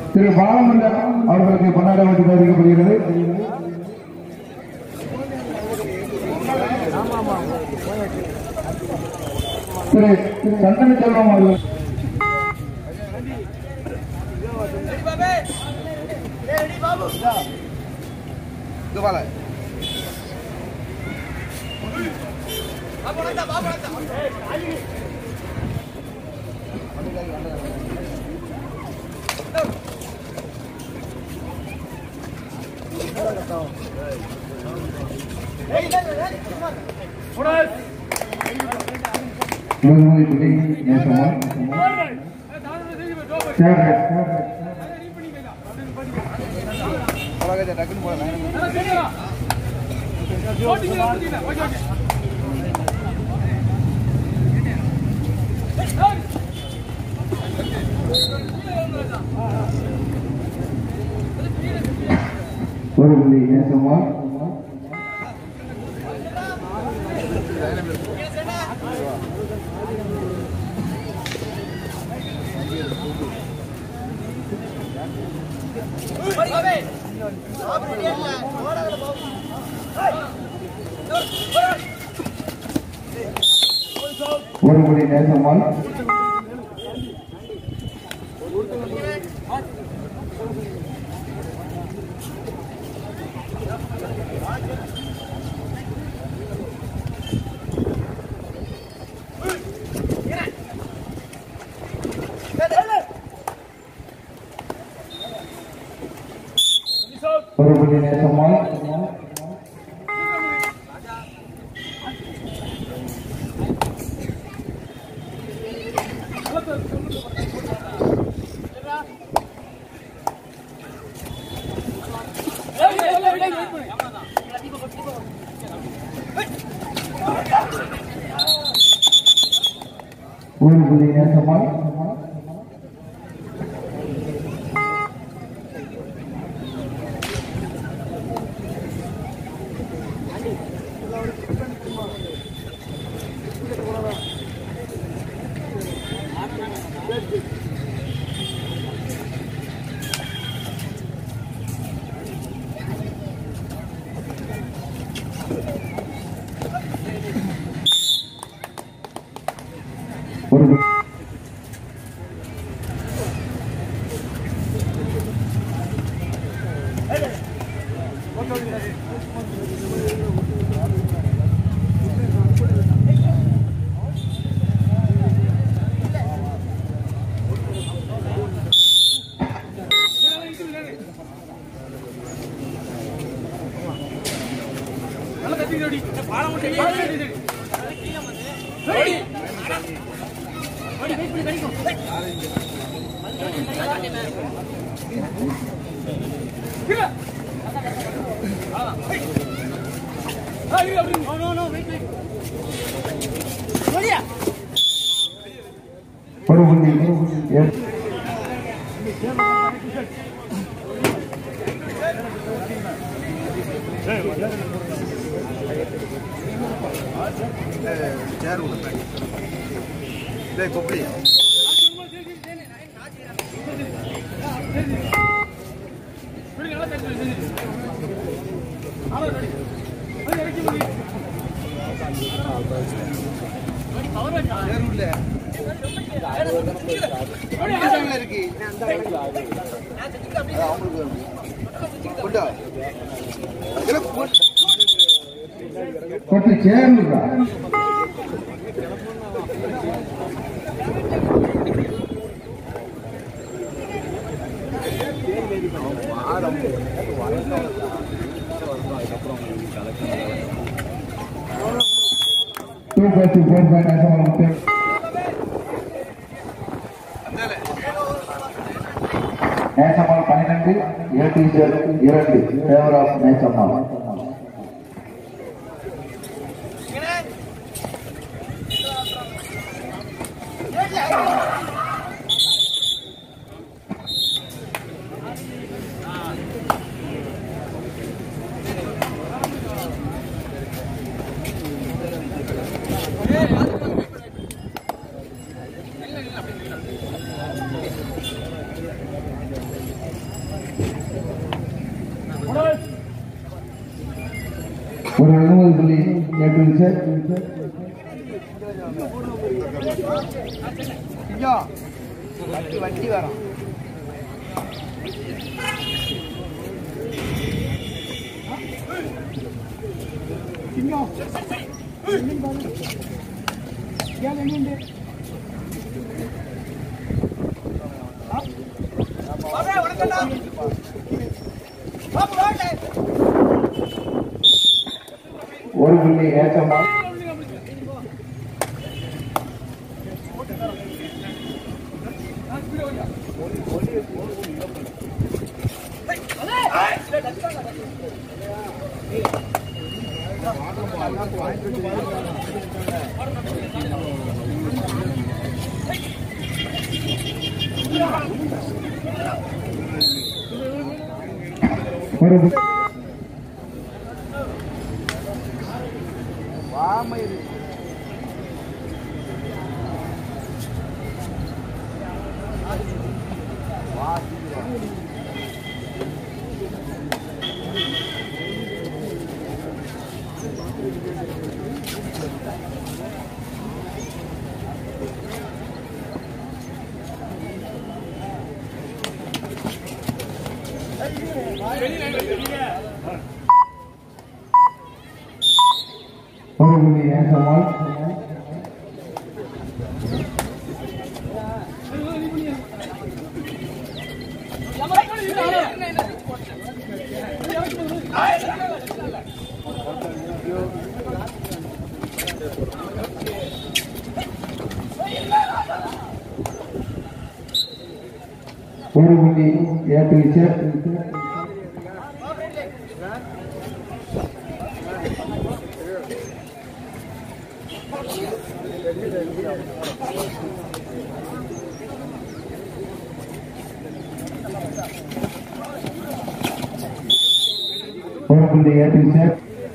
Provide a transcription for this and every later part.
திரு பாலமுருகன் அவர்களுக்கு பொன்னாடை வழங்கி அறிவிக்கப்படுகிறது. திரு சந்தன செல்வம் அவர்கள் ஒரு புள்ளி நேசமால் ஒரு புள்ளி நேசமால் ஒரு புள்ளி நேசமால் ஒரு புள்ளி நேசமால் ஒரு புள்ளி கொட்டி சேர்ந்துடா நேசமால் 12 ஏடிசர் 2 ஃபேவர் ஆஃப் நேசமால் புள்ளி A to Z. வண்டி வரோம் ஒரு புள்ளி ஏற்றமா ஒரு புள்ளி ஏற்றமால் ஒரு புள்ளி A to Z. ஒரு புள்ளி A to Z.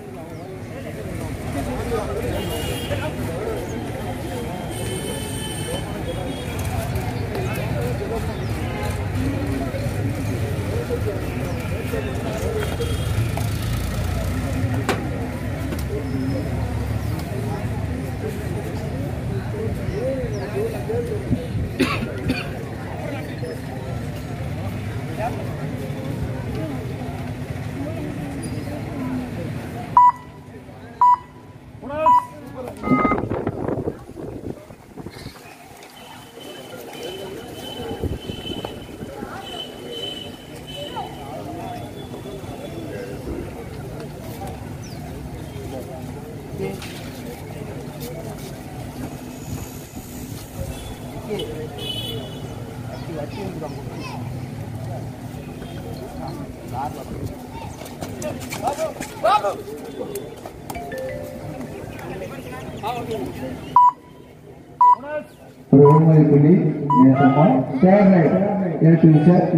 ரோமரி புலி நேசமா third right A to Z.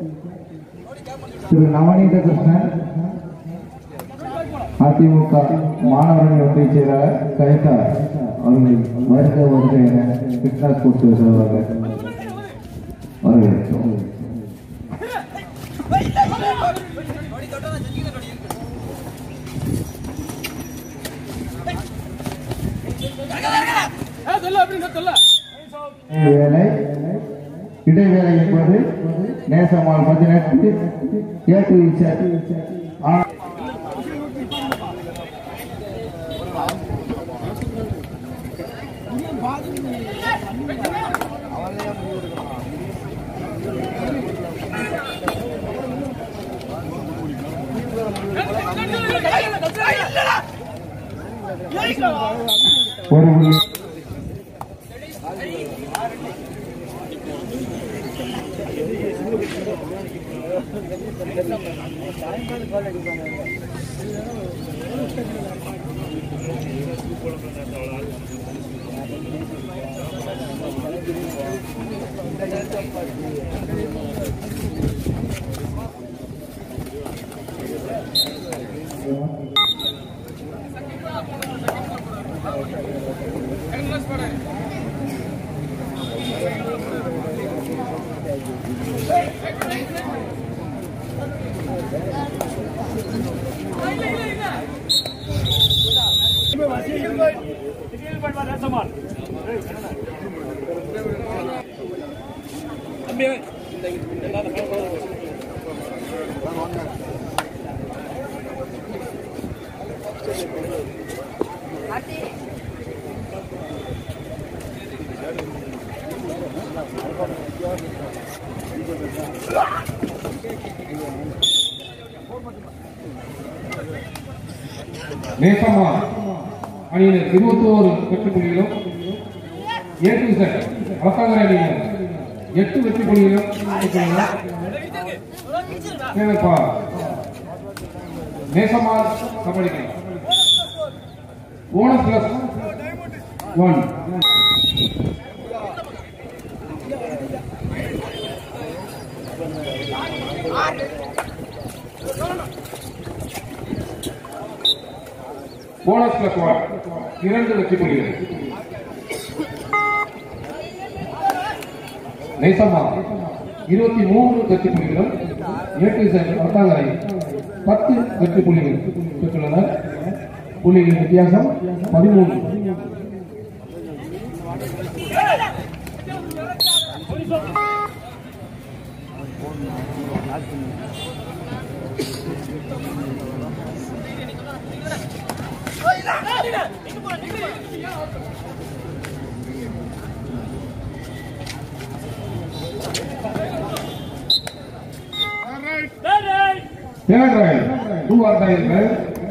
திரு நவநீத கிருஷ்ணன் அதிமுக மாணவர்கள் ஒன்றிய செயலாளர் கவிதா அவர்கள் வருக என ஃபிட்னஸ் கொடுத்து வருவார்கள். வரவேற்கிறோம். இடைவேளை என்பது நேசமால் 18 A to Z. ஒரு நேசமா அணியினர் 21 வெற்றி புள்ளிகளும் A to Z அரசாங்கரை அணியினர் 8 வெற்றி புள்ளிகளும் கேளப்பா நேசமா kabaddi bonus plus 1 bonus plus 1 2 வெற்றி புள்ளிகள் நேசமா 23 வெற்றி புள்ளிகளும் A to Z அரசாங்கரை 10 வெற்றி புள்ளிகள் பெற்றுள்ளனர். புள்ளிகளின் வித்தியாசம் 13. Third right, 2 are there.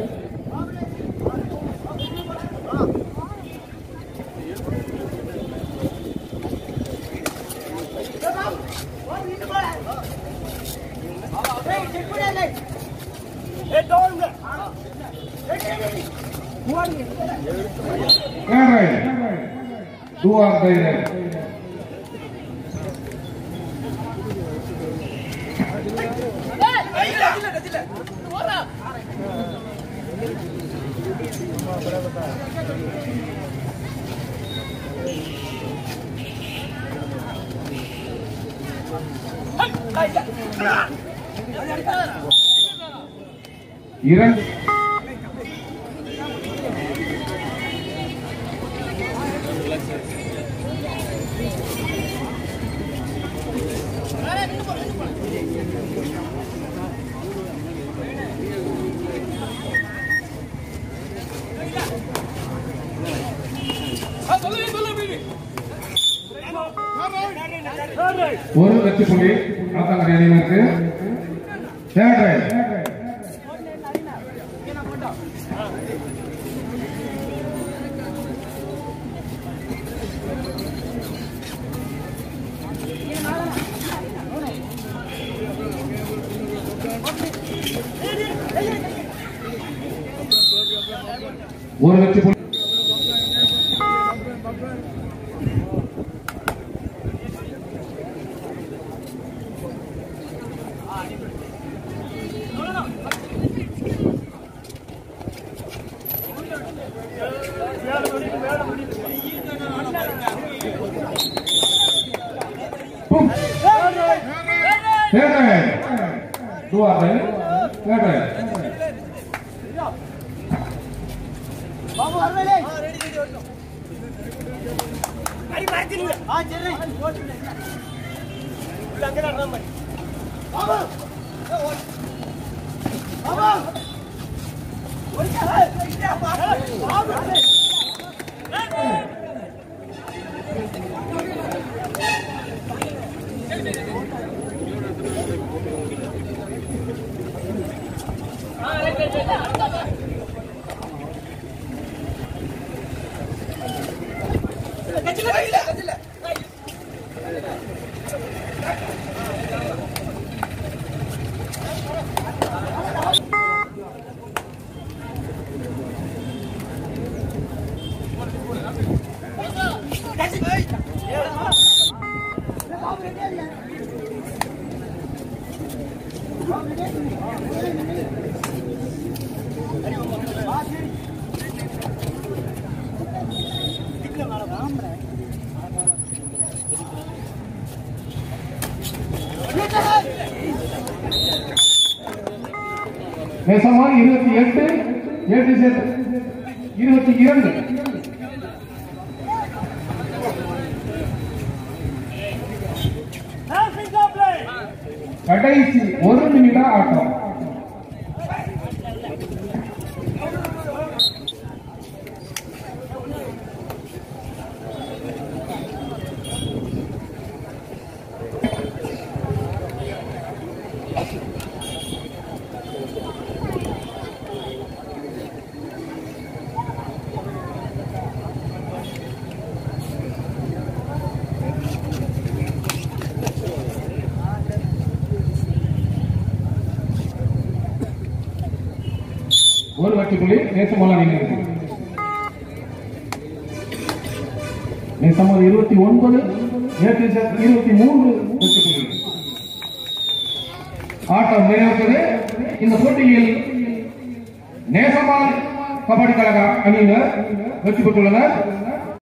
Third right, 2 are there. இரண்டு ஒரு வெற்றி புள்ளி அரசாங்கரை அணியினருக்கு. Third right. ஒரு வெற்றி புள்ளி dua ada babu arvele ari martin ha chennai langana number babu babu orika babu நேசமாக 28 22 கடைசி 1 நிமிட ஆட்டம். ஒரு வெற்றிப்புள்ளி நேசமல்லா அணியினருக்கு. நேசமல்லா 29, ஏடிஎஸ் 23 வெற்றிப்புள்ளி. ஆட்டம் நிறைவுற்றது. இந்த போட்டியில் நேசமல்லா கபடி கழக அணியினர் வெற்றி பெற்றுள்ளனர்.